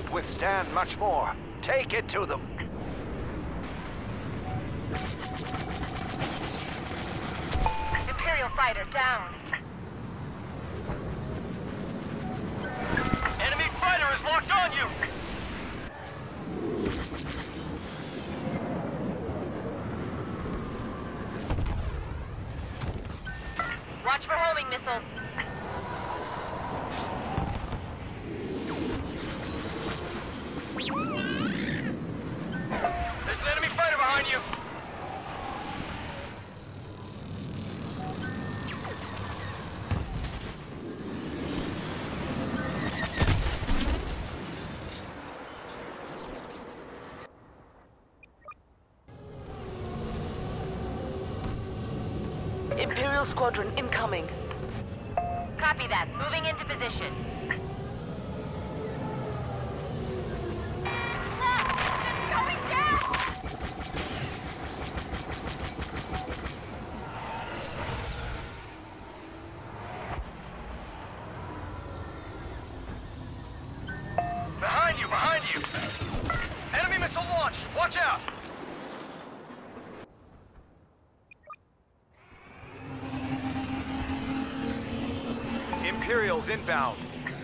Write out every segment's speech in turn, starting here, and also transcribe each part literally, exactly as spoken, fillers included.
can't withstand much more. Take it to them. Imperial fighter down. Enemy fighter is locked on you! Watch for homing missiles. There's an enemy fighter behind you! Imperial squadron incoming. Copy that. Moving into position. Ah, it's going down! Behind you, behind you! Enemy missile launched! Watch out! Imperials inbound.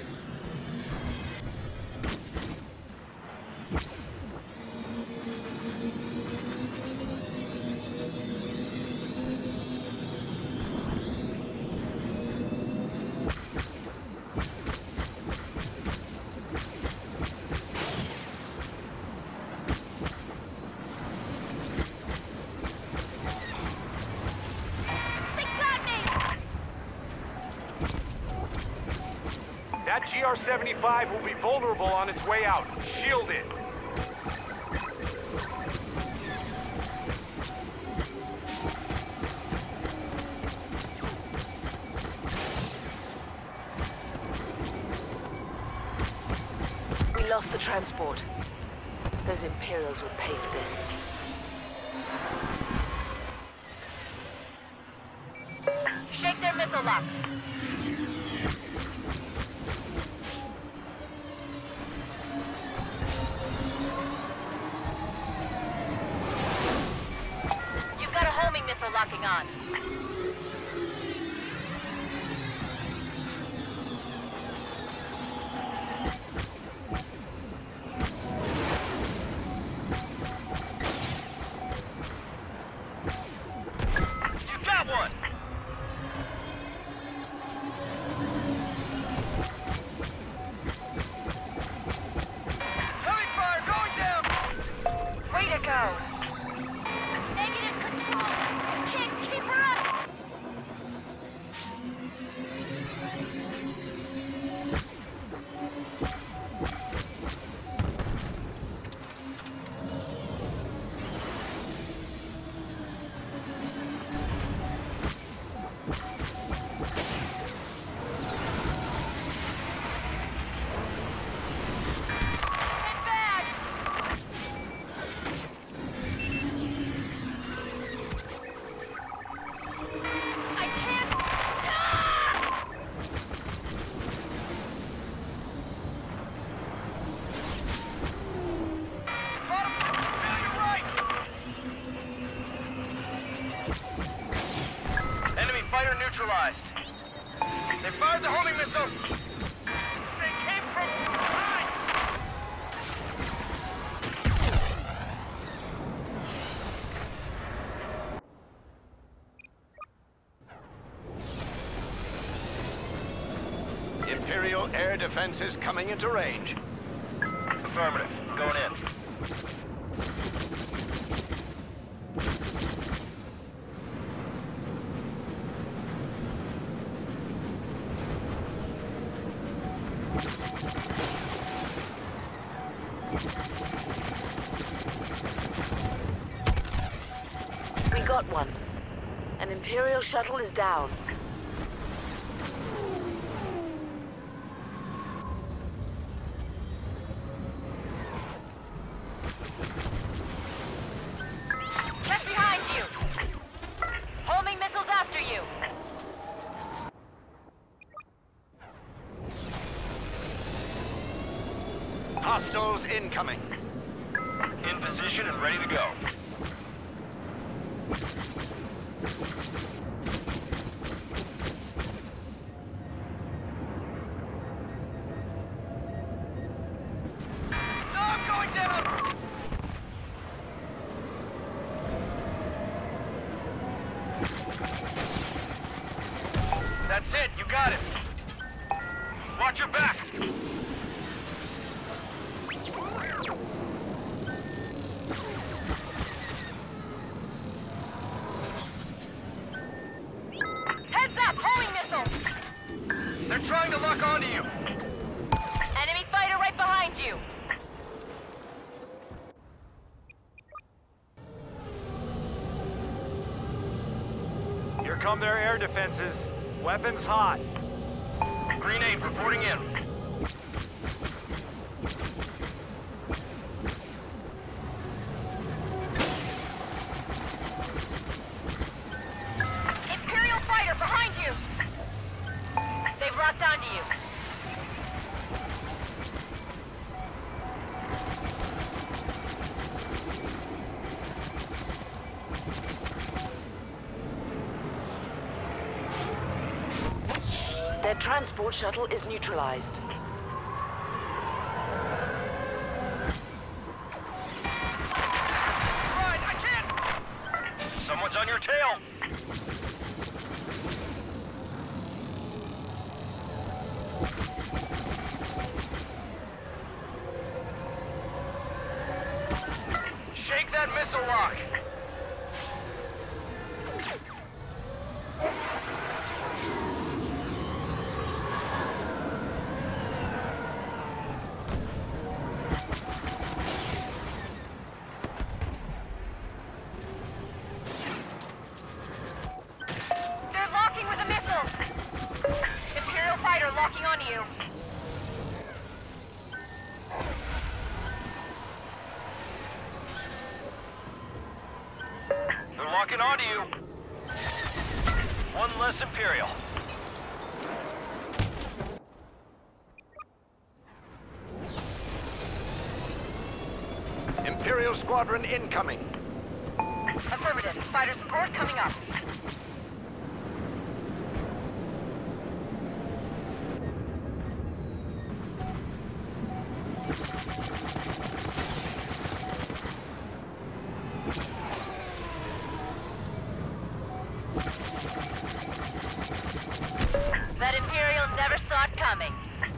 That G R seventy-five will be vulnerable on its way out. Shield it. We lost the transport. Those Imperials would pay for this. Shake their missile lock. You've got a homing missile locking on. You got one! Heavy fire going down! Way to go! Negative control! Can't keep her up! Hit back! I can't... Ah! Bottom! Now you're right! Enemy fighter neutralized. They fired the homing missile! They came from behind! Imperial air defenses coming into range. Affirmative. Going in. We got one. An Imperial shuttle is down. Get behind you! Homing missiles after you! Hostile incoming. In position and ready to go. No, I'm going down! That's it, you got it. Watch your back. Heads up! Homing missile! They're trying to lock onto you. Enemy fighter right behind you! Here come their air defenses. Weapons hot. Green eight reporting in. Imperial fighter behind you! They've locked onto you. Their transport shuttle is neutralized. Right, I can't! Someone's on your tail! Shake that missile lock! They're locking with a missile! Imperial fighter locking onto you. They're locking onto you. One less Imperial. Imperial squadron incoming. Affirmative. Fighter support coming up. That Imperial never saw it coming.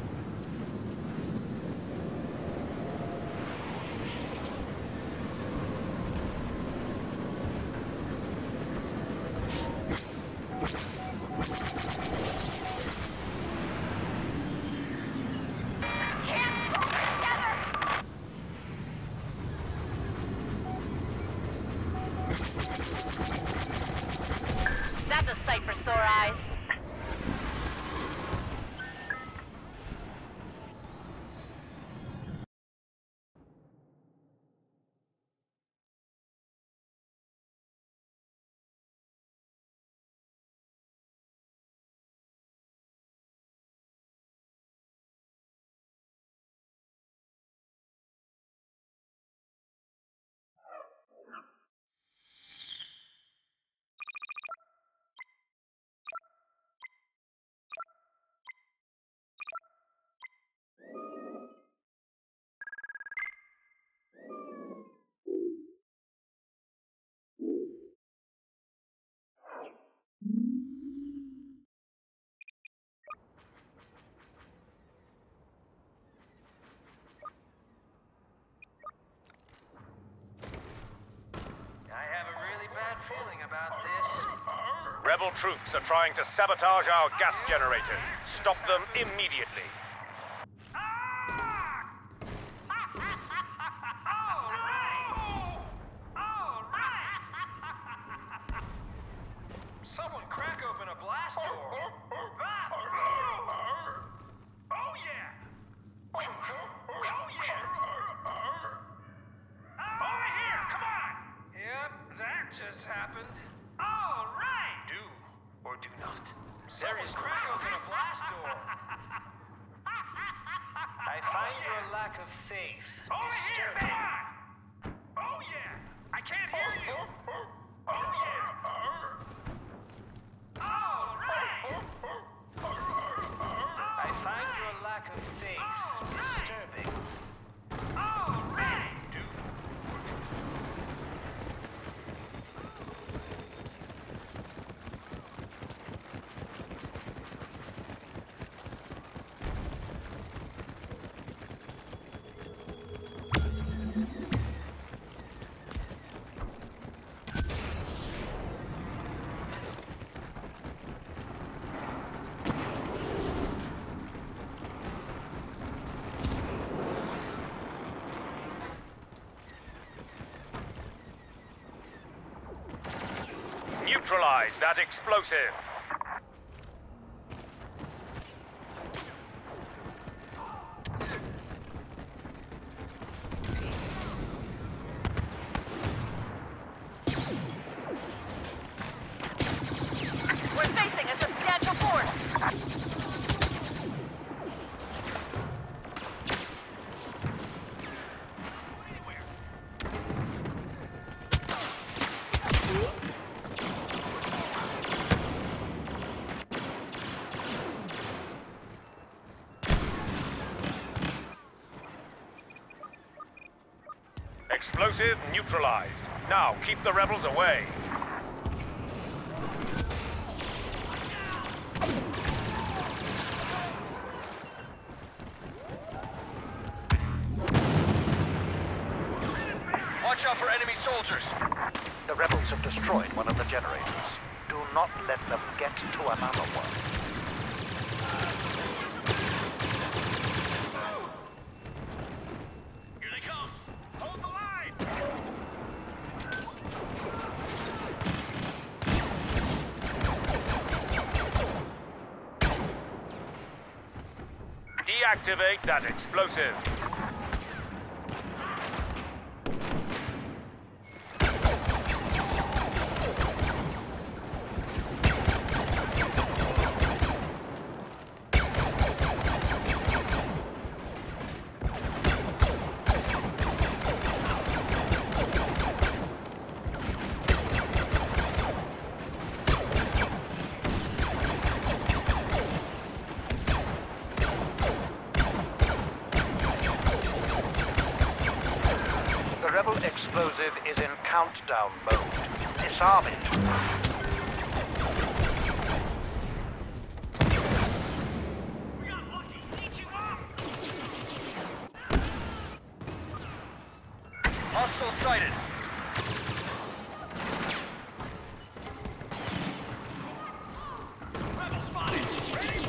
Can't hold it together! That's a sight for sore eyes. feeling about this. Rebel troops are trying to sabotage our gas generators. Stop them immediately. Someone crack open a blast door. Oh yeah! Oh yeah! Over here, come on! Yep, that just happened. All right! Do or do not. Someone crack open a blast door. I find your lack of faith disturbing. Oh yeah! I can't hear you! Oh yeah! All right! I find your lack of faith disturbing. All right! Neutralize that explosive. We're facing a substantial force. Explosive neutralized. Now keep the rebels away. Watch out for enemy soldiers. The rebels have destroyed one of the generators. Do not let them get to another one. Here they come! Hold the line! Deactivate that explosive. The rebel explosive is in countdown mode. Disarm it. Hostile sighted. Rebel spotted! Ready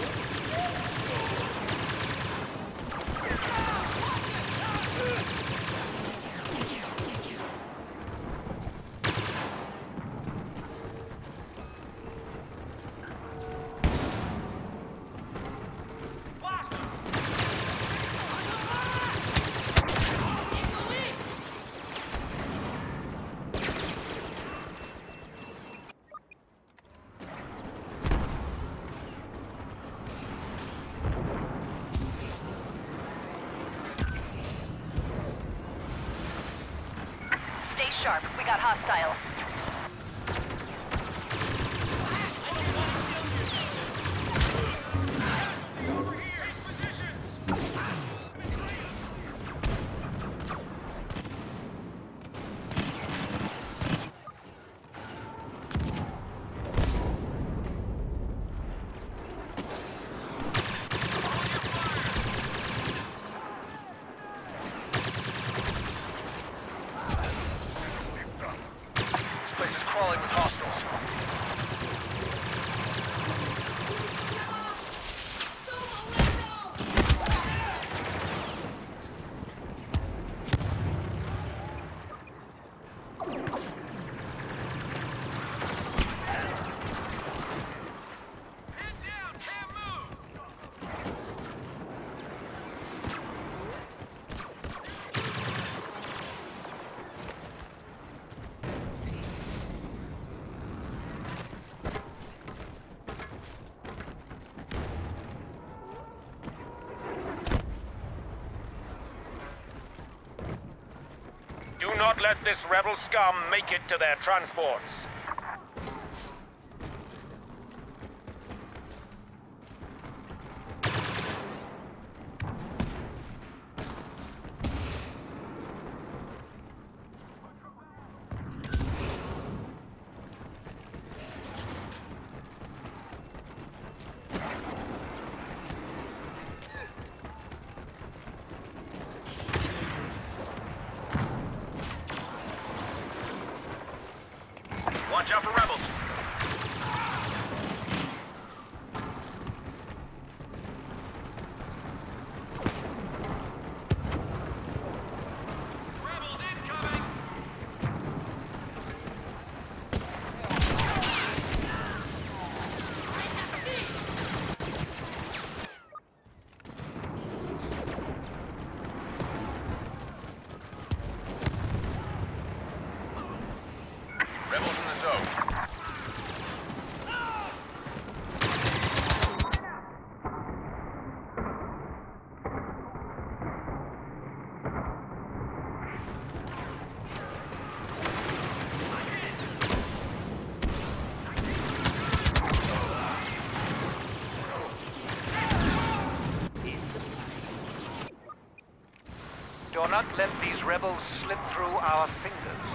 Stay sharp. We got hostiles. This place is crawling with hostiles. not let this rebel scum make it to their transports. Watch out for rebels. Rebels incoming! Rebels in the zone. Do not let these rebels slip through our fingers.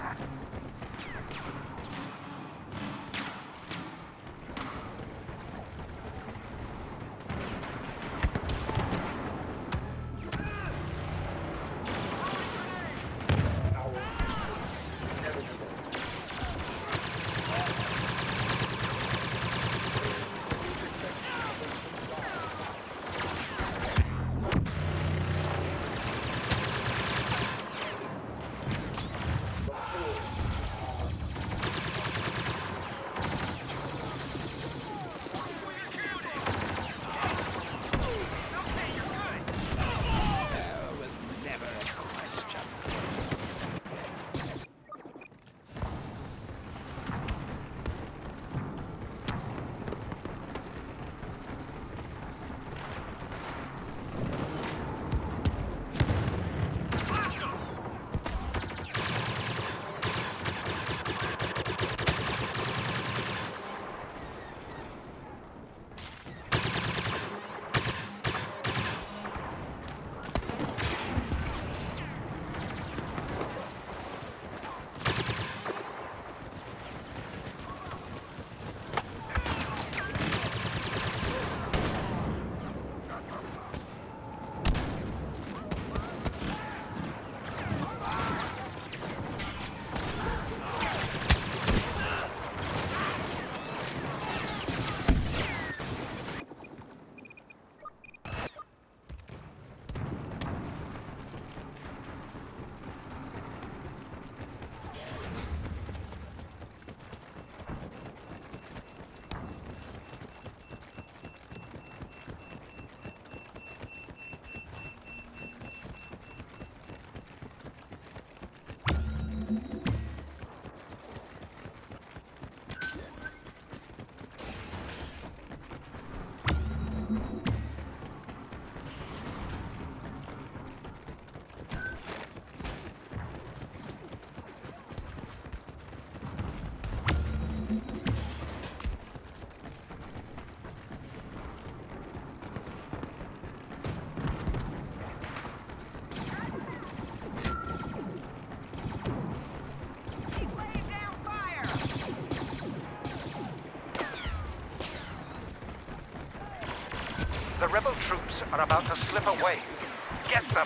The rebel troops are about to slip away. Get them!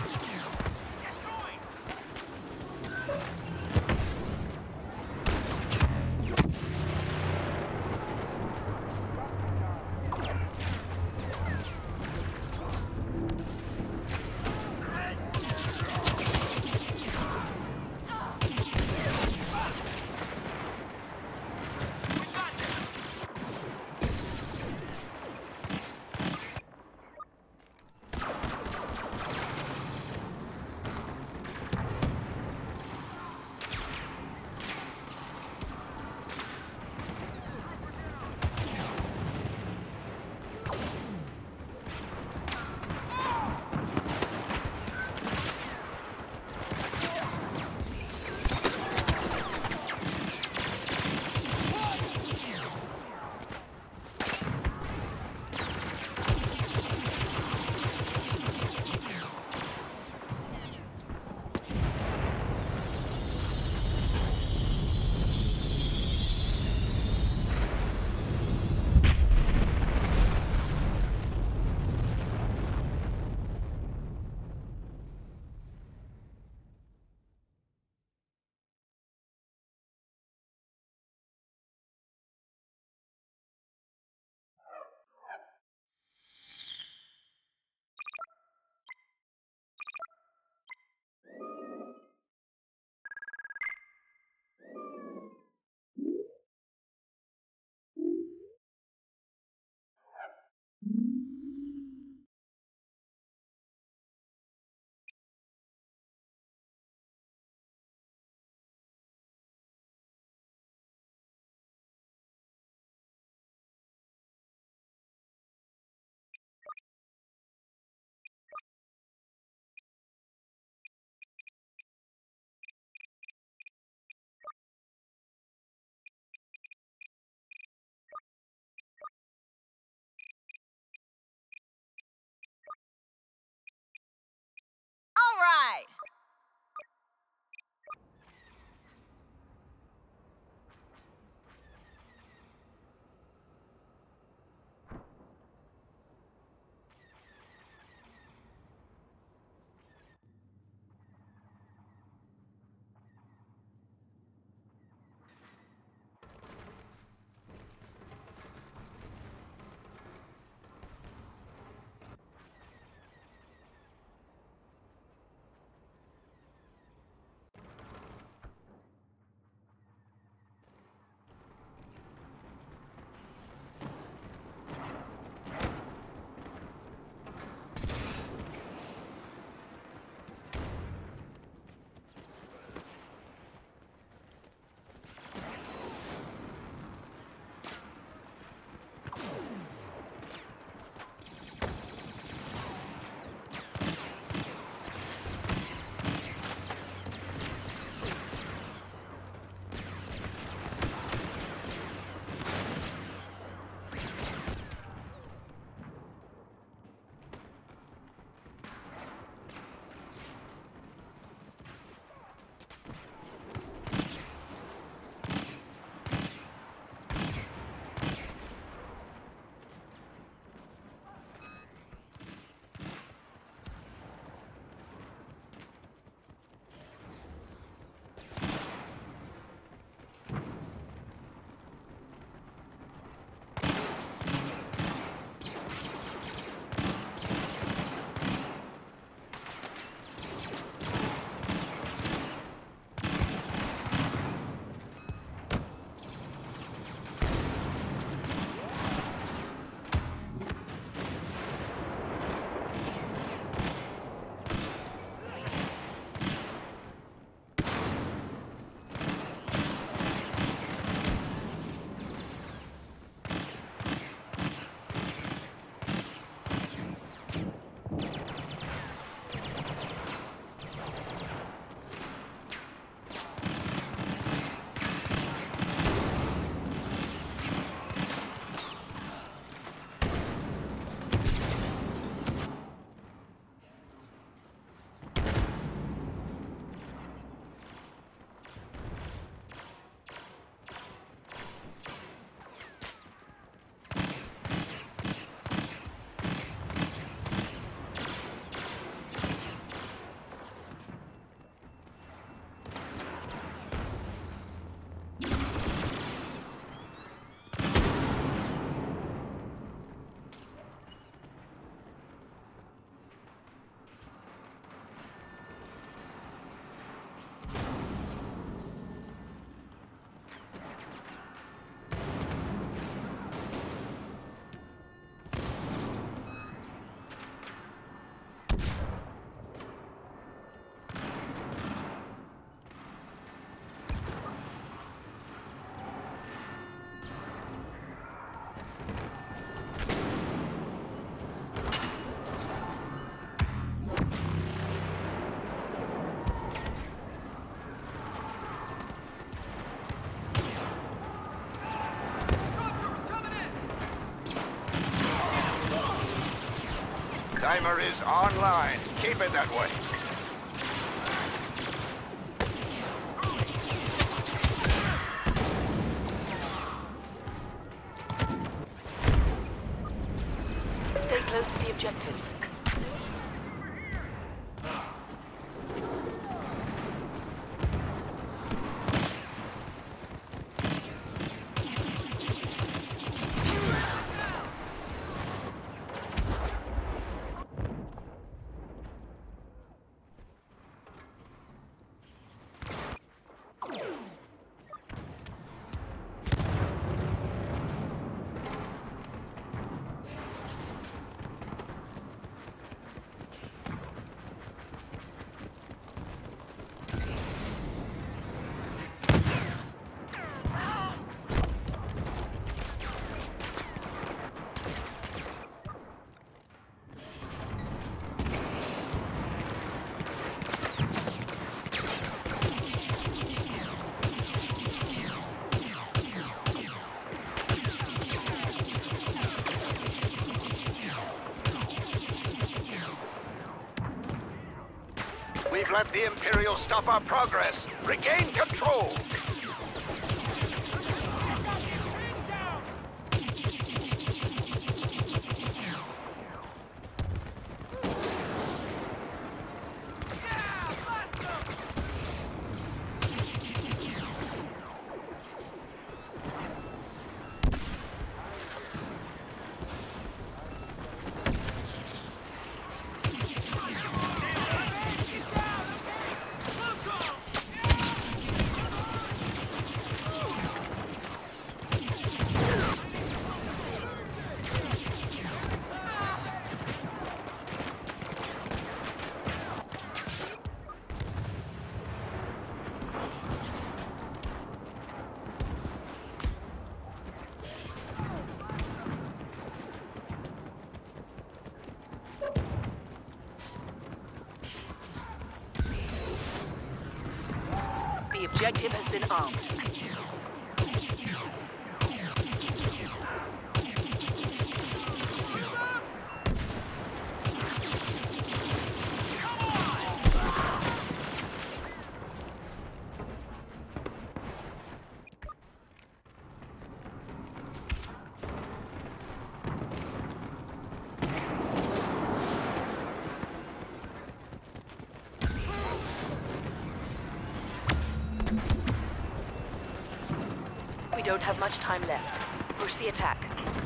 right. Timer is online. Keep it that way. Stay close to the objectives. We've let the Imperials stop our progress. Regain control! The objective has been armed. We don't have much time left. Push the attack.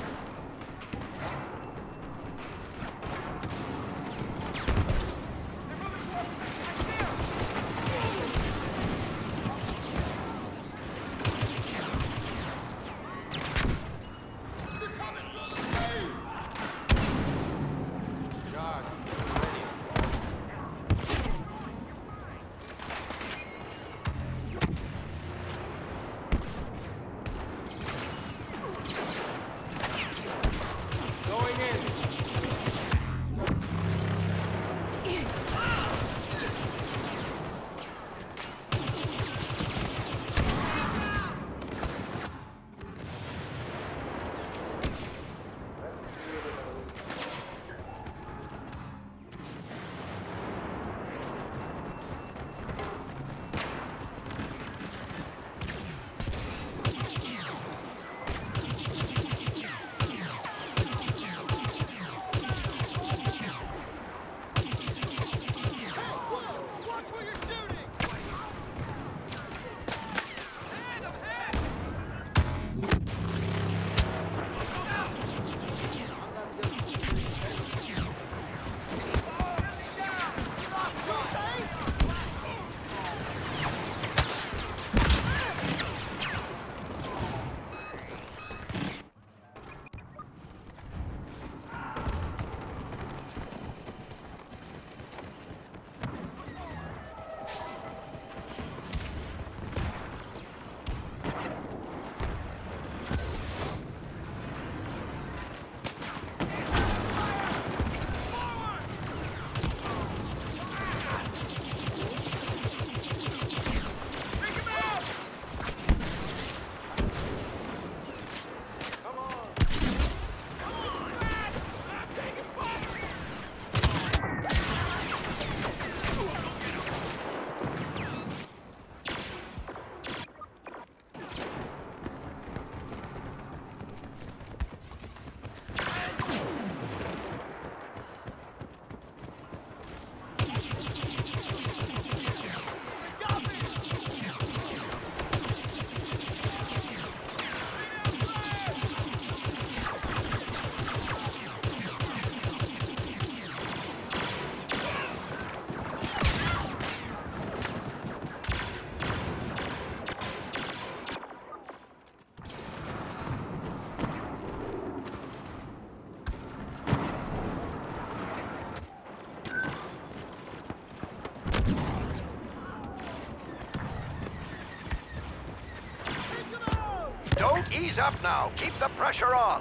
Don't ease up now. Keep the pressure on.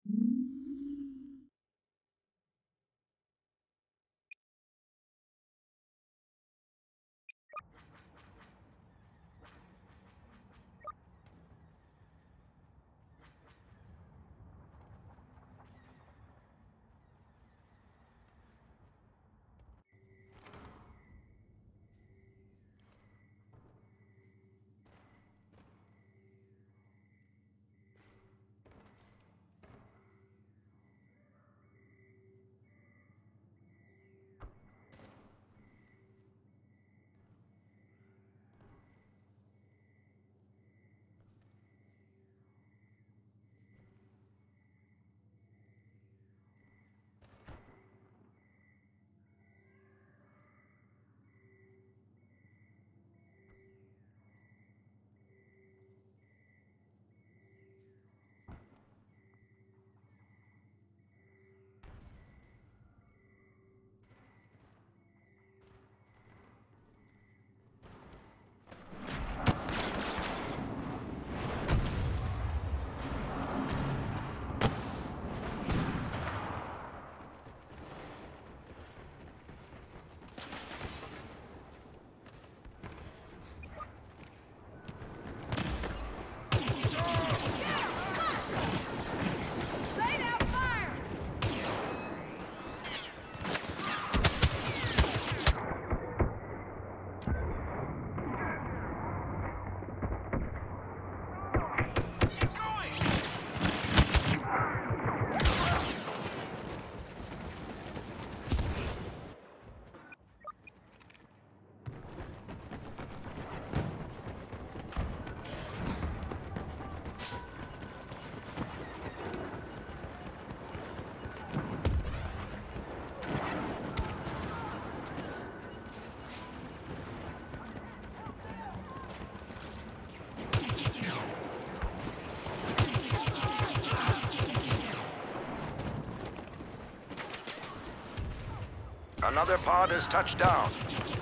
Another pod has touched down.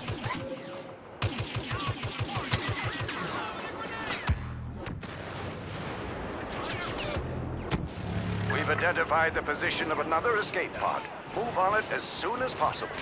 We've identified the position of another escape pod. Move on it as soon as possible.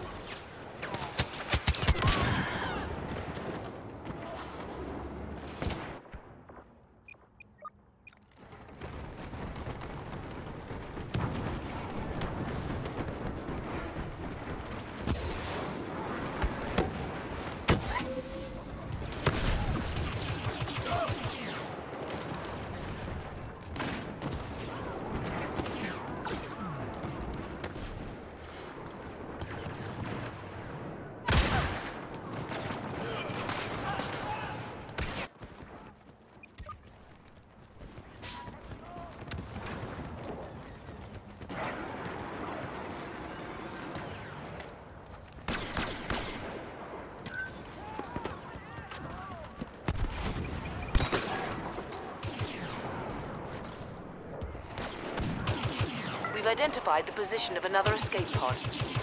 We've identified the position of another escape pod.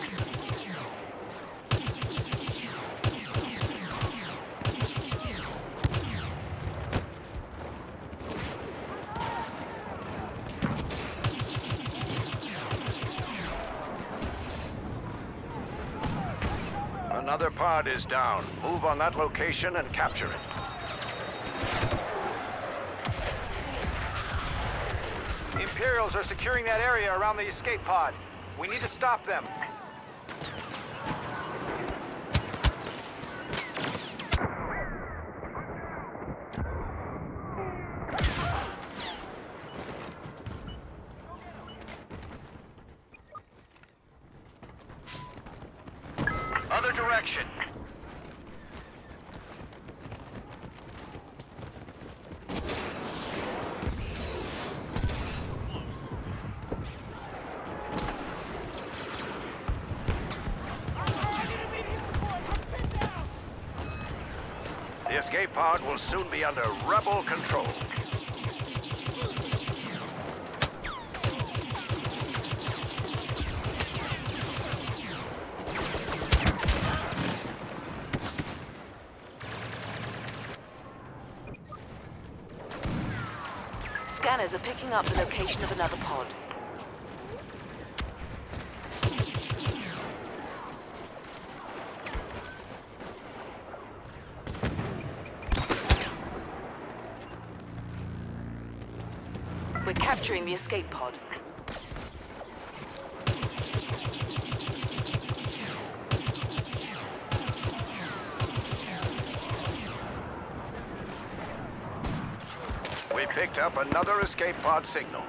Another pod is down. Move on that location and capture it. The Imperials are securing that area around the escape pod. We need to stop them. Other direction. The escape pod will soon be under rebel control. Scanners are picking up the location of another pod. We're capturing the escape pod. We picked up another escape pod signal.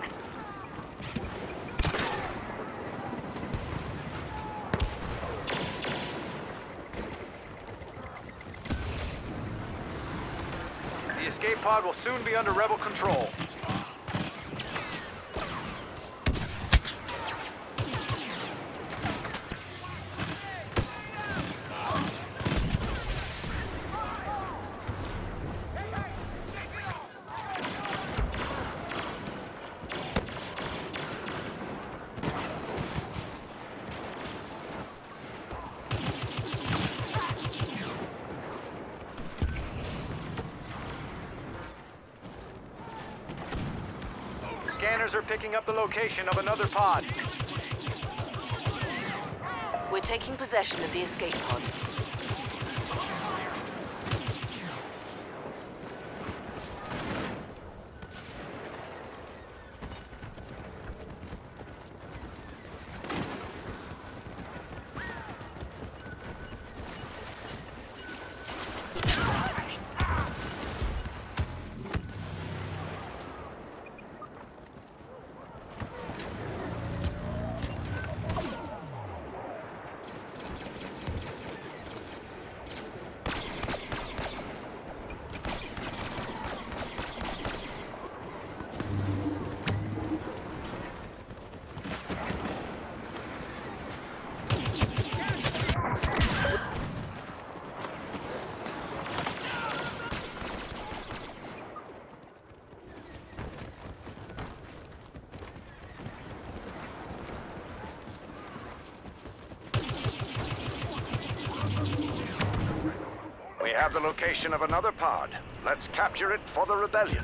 The escape pod will soon be under rebel control. Scanners are picking up the location of another pod. We're taking possession of the escape pod. We have the location of another pod. Let's capture it for the rebellion.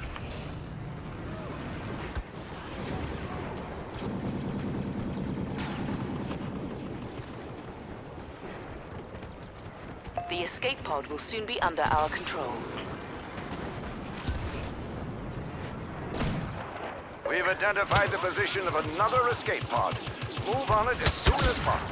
The escape pod will soon be under our control. We've identified the position of another escape pod. Move on it as soon as possible.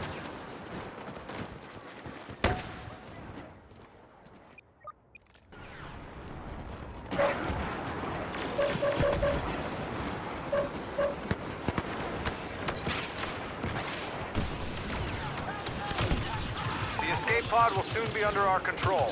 The escape pod will soon be under our control.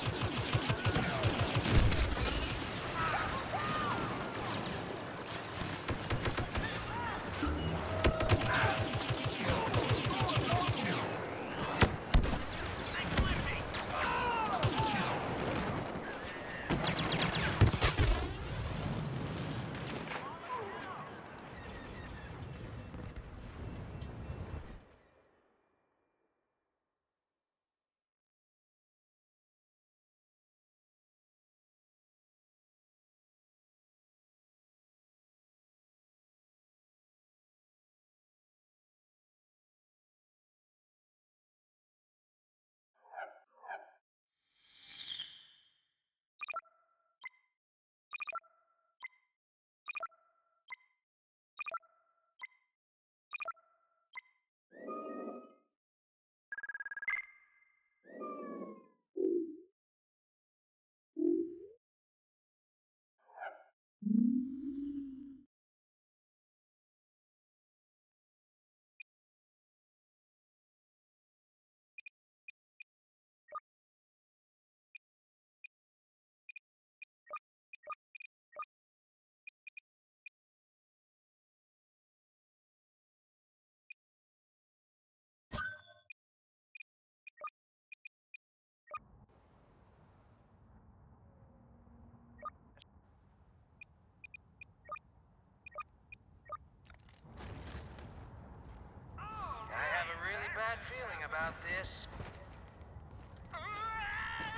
Bad feeling about this.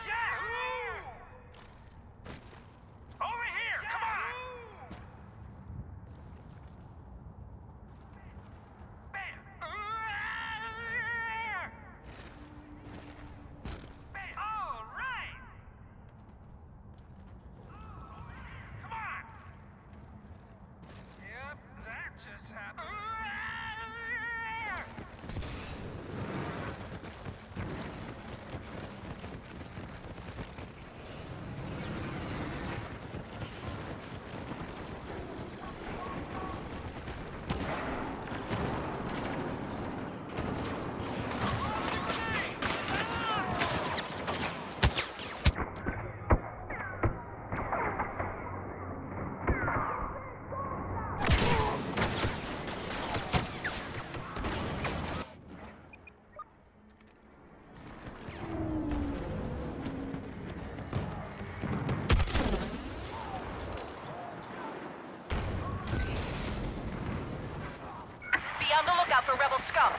Yahoo! Over here, come on! Be on the lookout for rebel scum.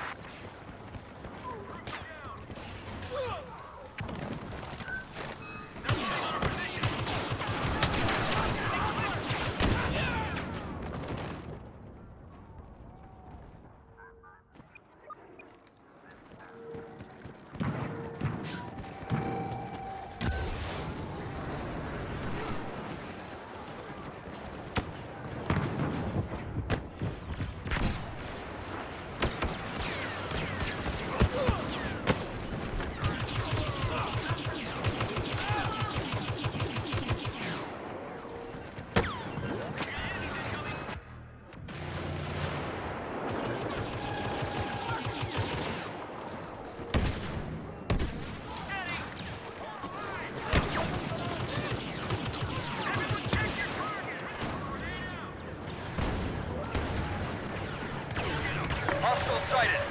Hostile sighted.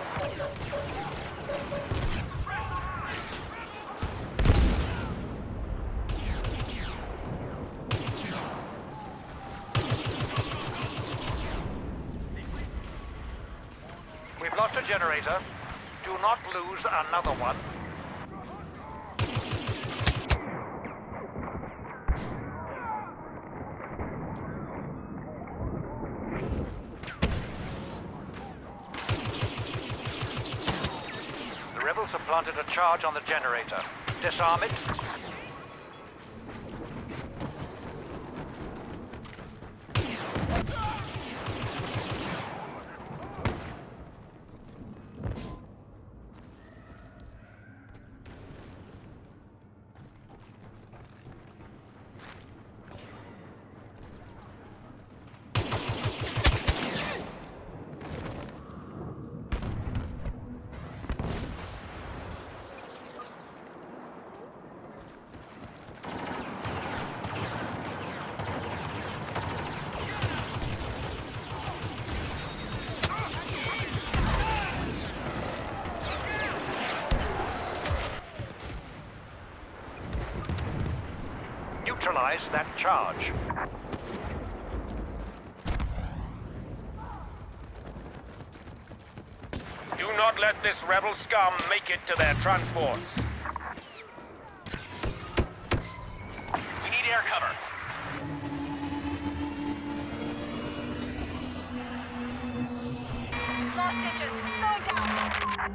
We've lost a generator. Do not lose another one. The rebels have planted a charge on the generator. Disarm it. Neutralize that charge. Do not let this rebel scum make it to their transports. We need air cover. Lost engines. Going down.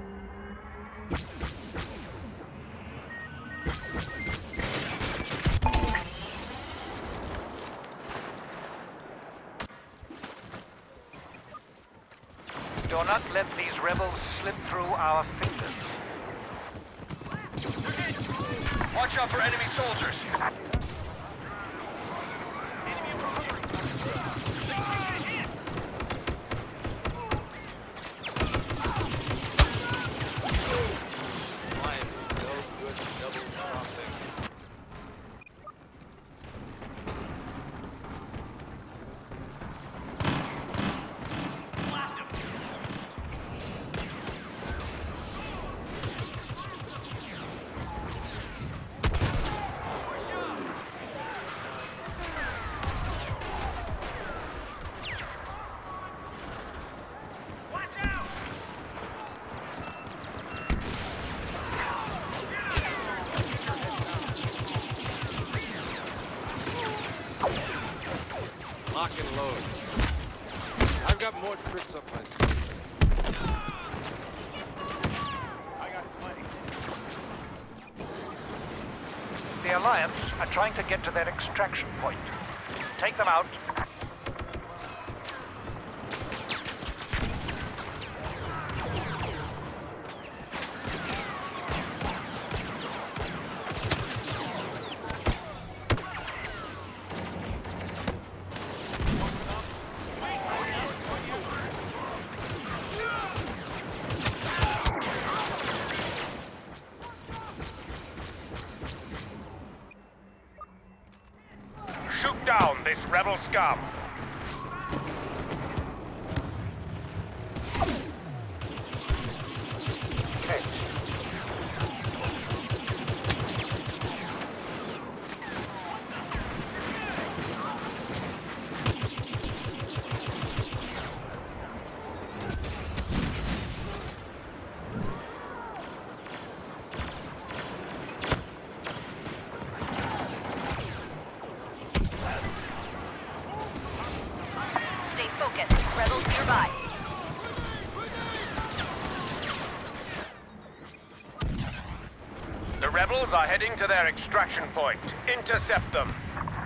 Do not let these rebels slip through our fingers. Watch out for enemy soldiers. Lock and load. I've got more tricks up my sleeve. I got plenty. The Alliance are trying to get to their extraction point. Take them out. Shoot down this rebel scum. focus. Rebels nearby. The rebels are heading to their extraction point. Intercept them.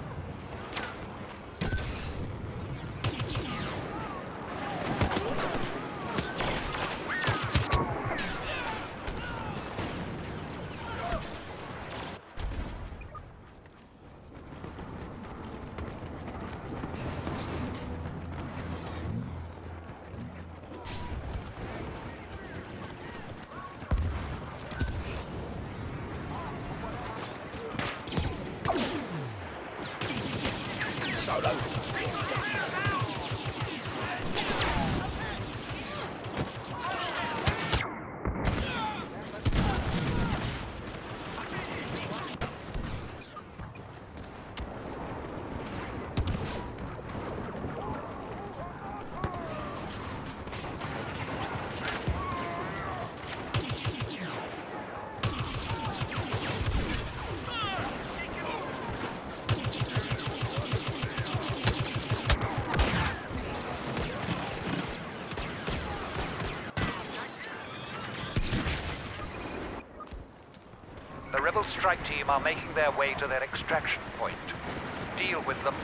The rebel strike team are making their way to their extraction point. Deal with them.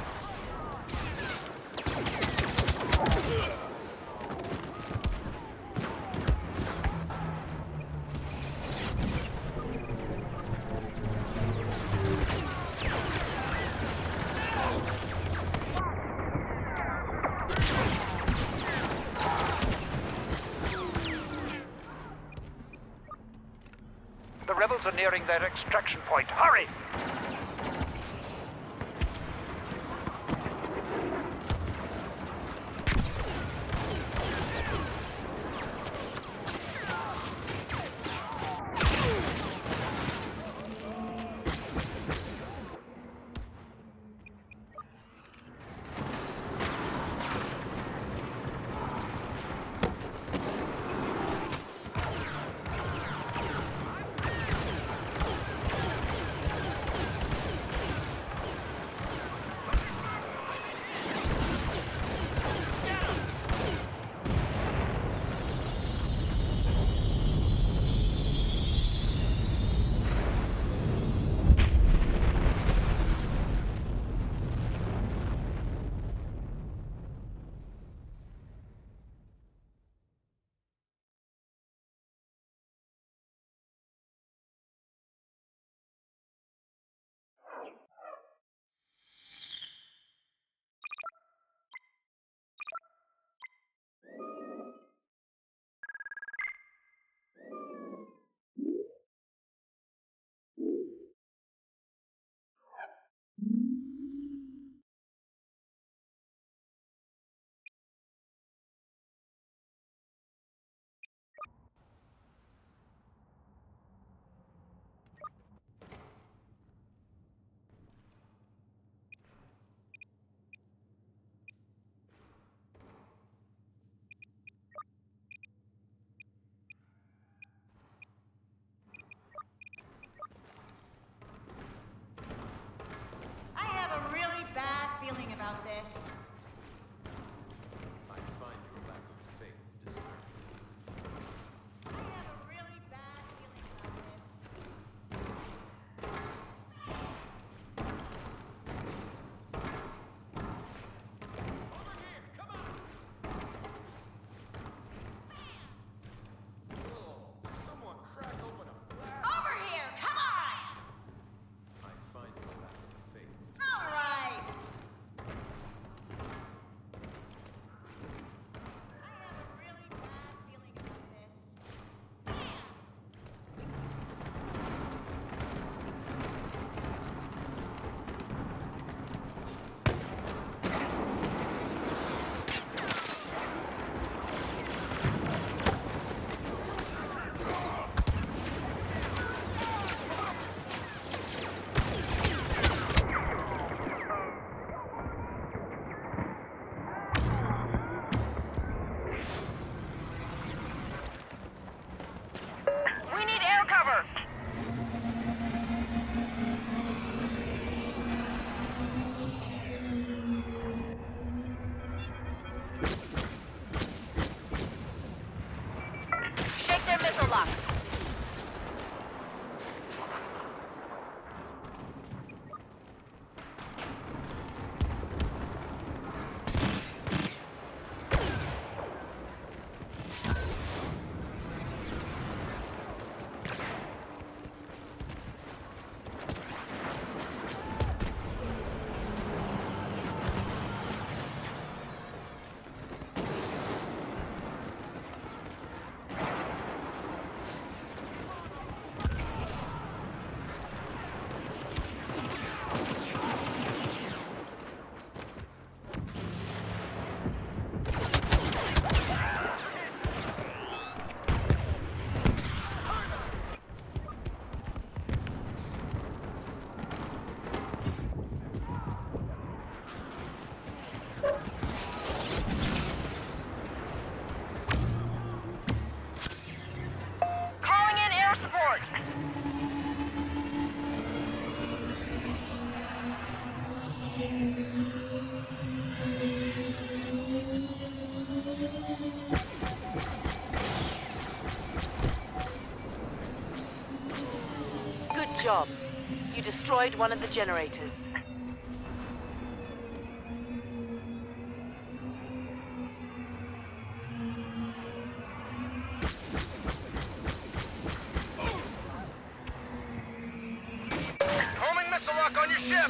The rebels are nearing their extraction point. Hurry! job. You destroyed one of the generators. Homing missile lock on your ship!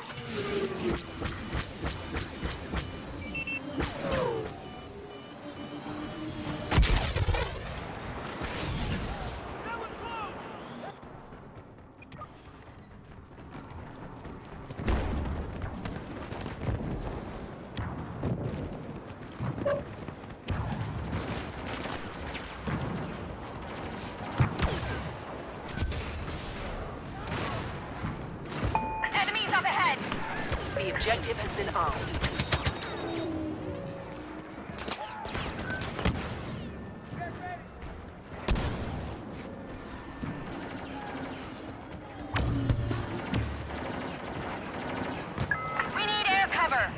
Enemies up ahead! The objective has been armed. We need air cover!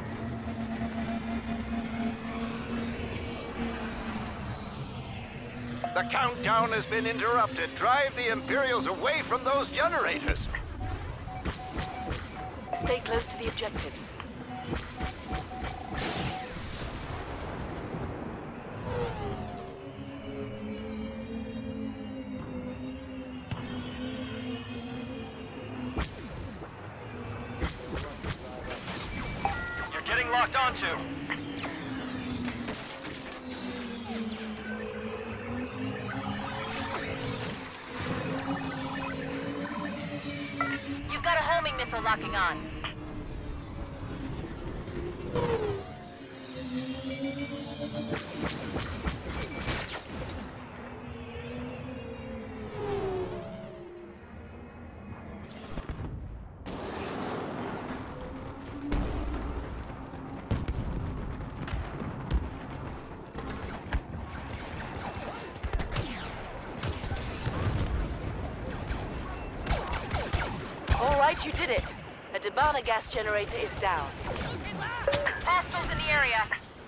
The countdown has been interrupted. Drive the Imperials away from those generators. Stay close to the objectives. You're getting locked onto. You've got a homing missile locking on. All right, you did it. A Debana gas generator is down. Hostiles in the area.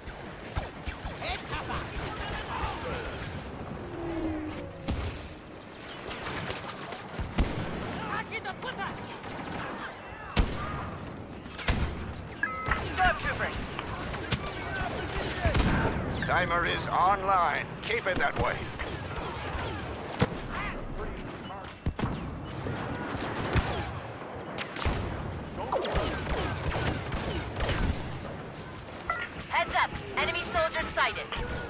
Stormtroopers! Timer is online. Keep it that way. Heads up! Enemy soldiers sighted.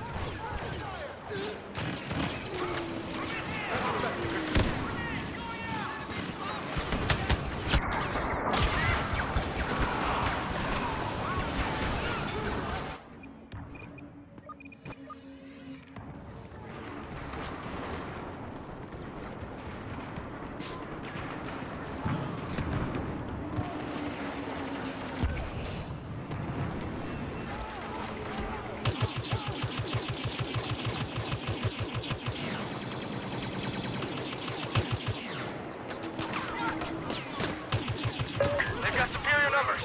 They've got superior numbers.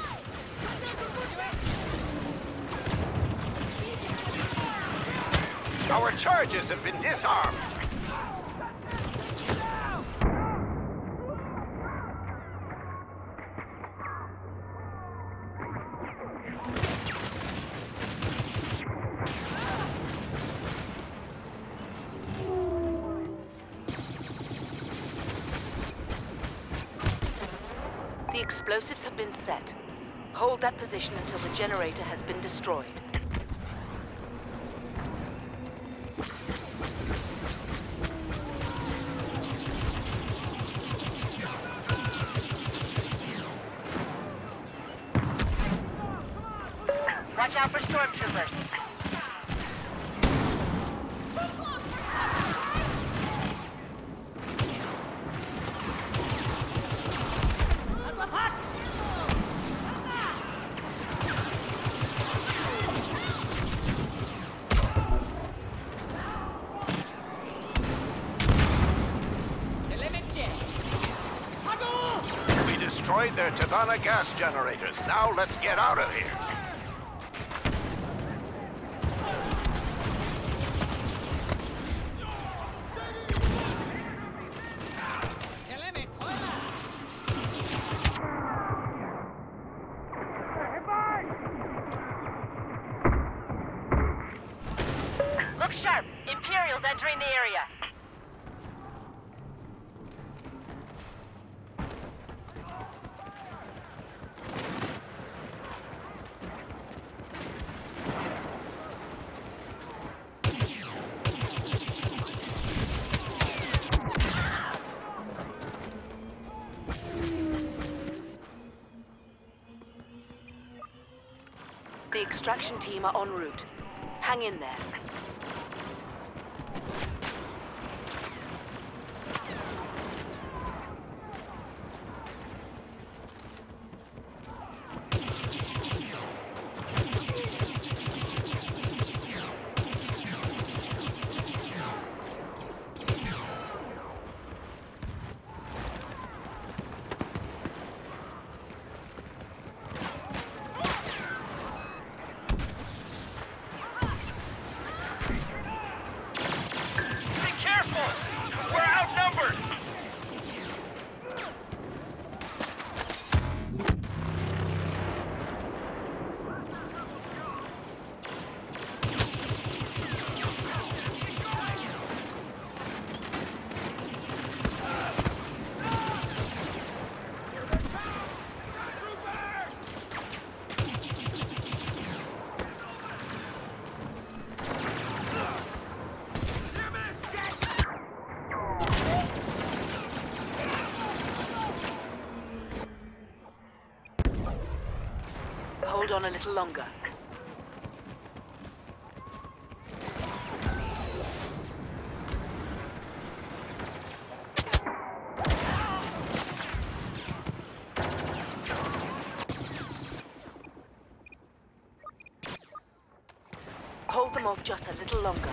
Our charges have been disarmed. The explosives have been set. Hold that position until the generator has been destroyed. Watch out for stormtroopers. We destroyed their Tabana gas generators. Now let's get out of here. Look sharp! Imperials entering the area. The extraction team are en route. Hang in there. Hold on a little longer. Hold them off just a little longer.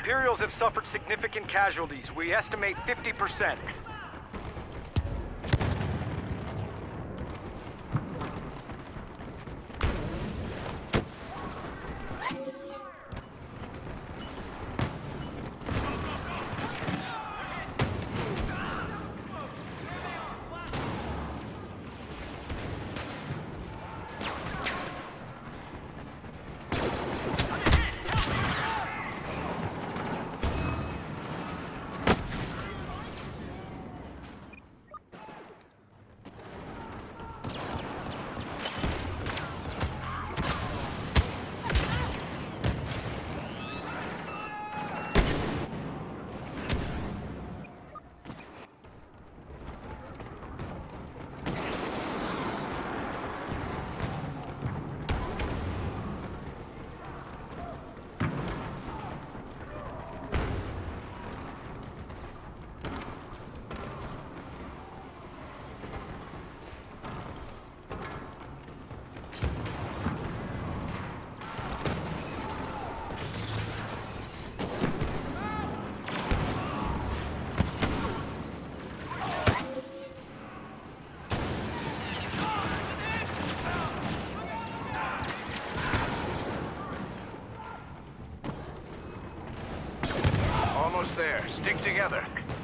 Imperials have suffered significant casualties. We estimate fifty percent. Almost there. Stick together.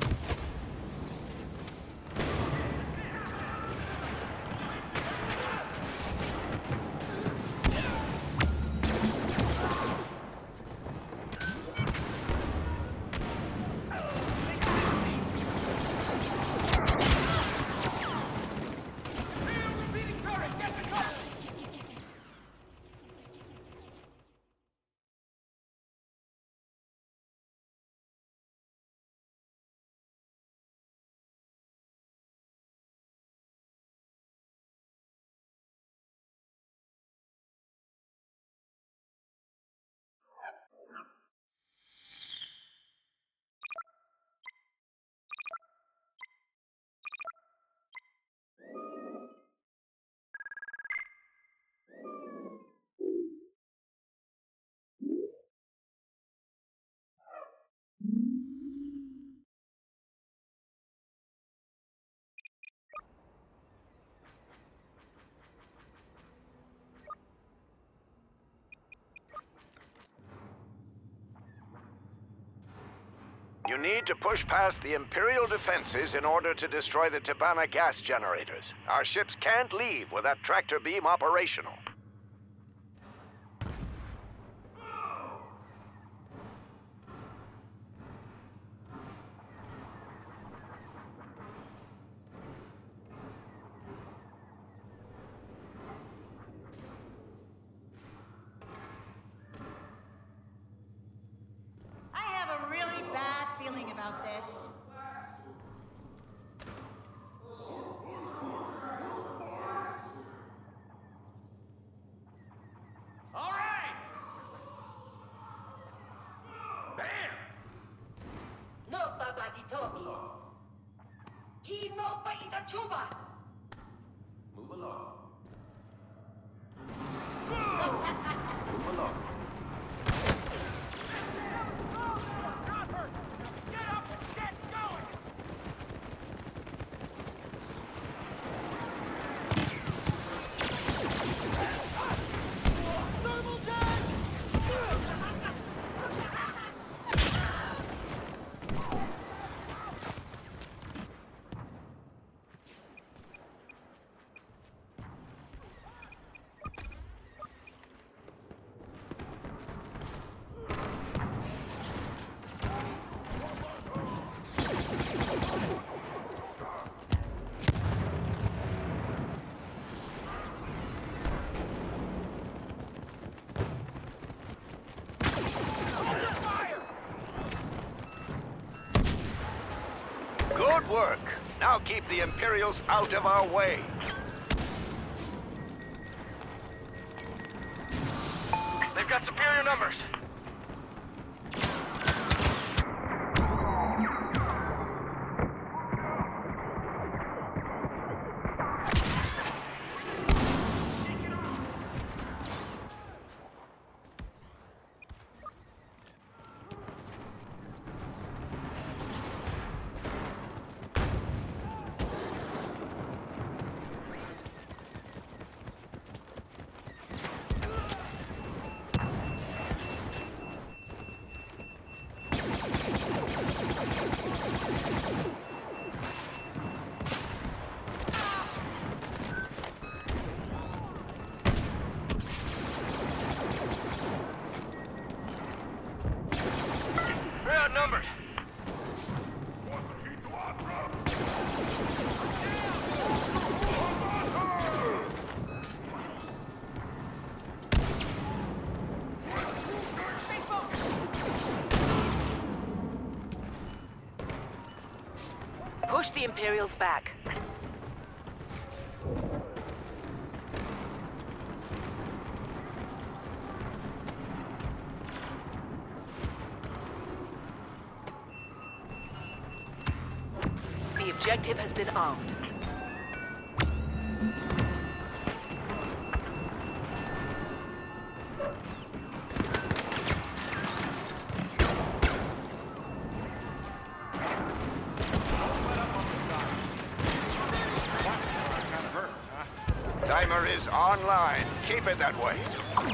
You need to push past the Imperial defenses in order to destroy the Tabana gas generators. Our ships can't leave with that tractor beam operational. About this. All right! Bam! No babadi talking. He no baita chuba. Move along. Move along. Good work. Now keep the Imperials out of our way. They've got superior numbers. the Imperials back. The objective has been armed. Timer is online. Keep it that way.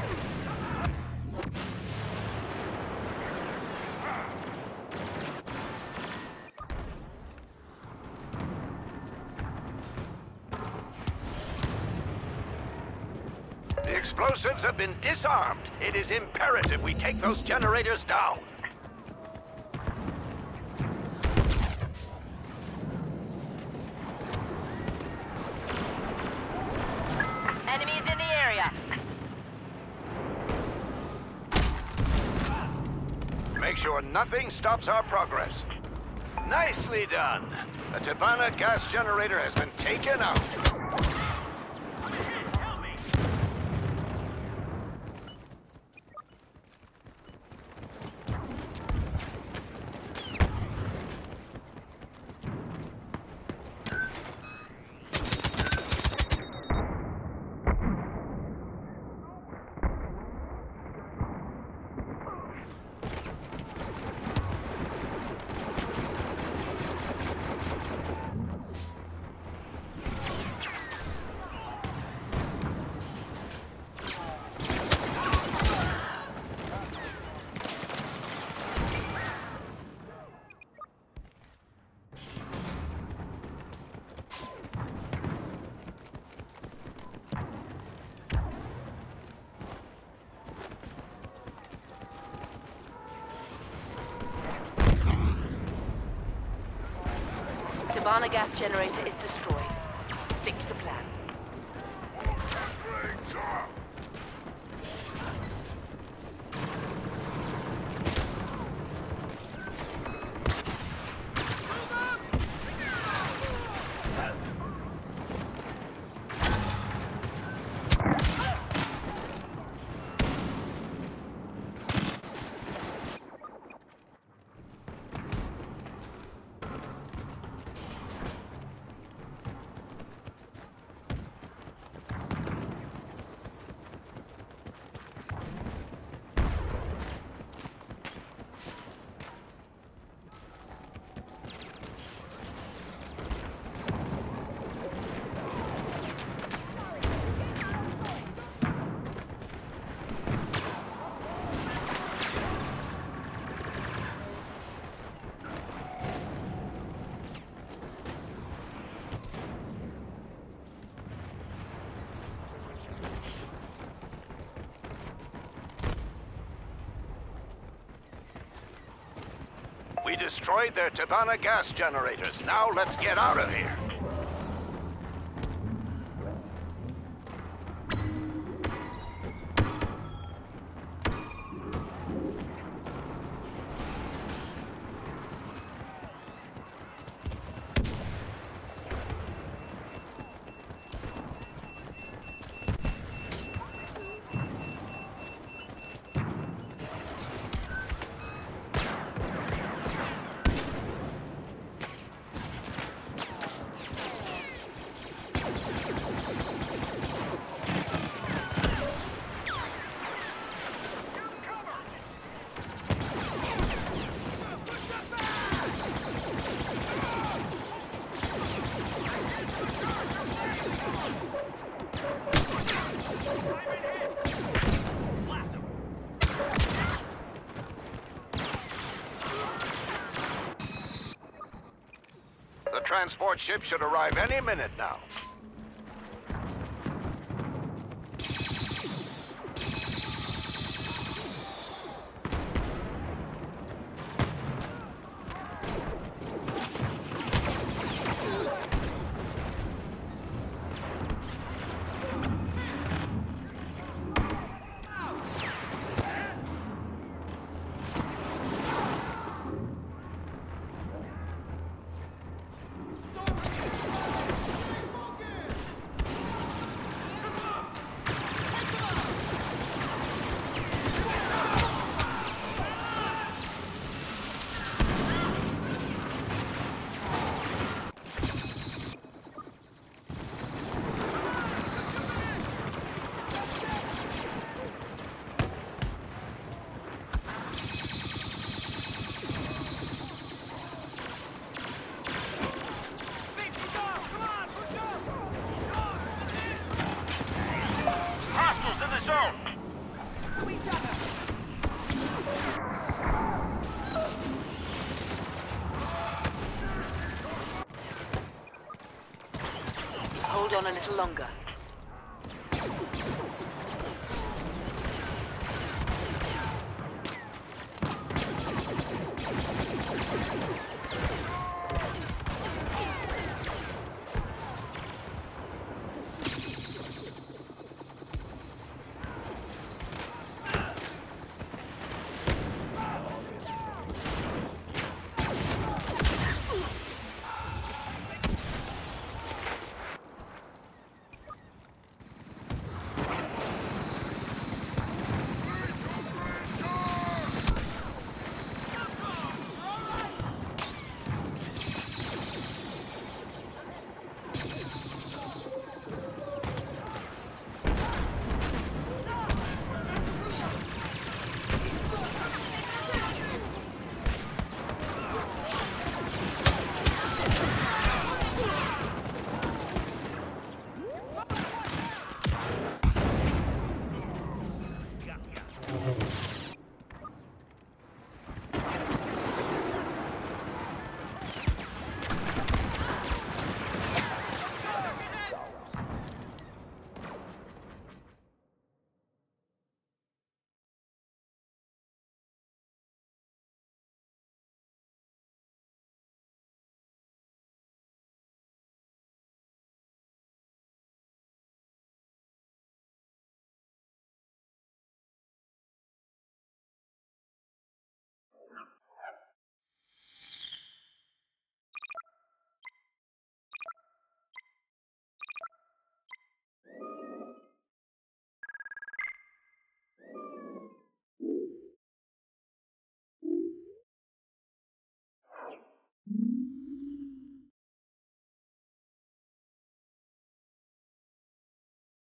The explosives have been disarmed. It is imperative we take those generators down. Enemies in the area. Make sure nothing stops our progress. Nicely done. The Tabana gas generator has been taken out. Tabana gas generator is destroyed. Stick to the plan. We destroyed their Tabana gas generators. Now let's get out of here. The transport ship should arrive any minute now. Hold on a little longer.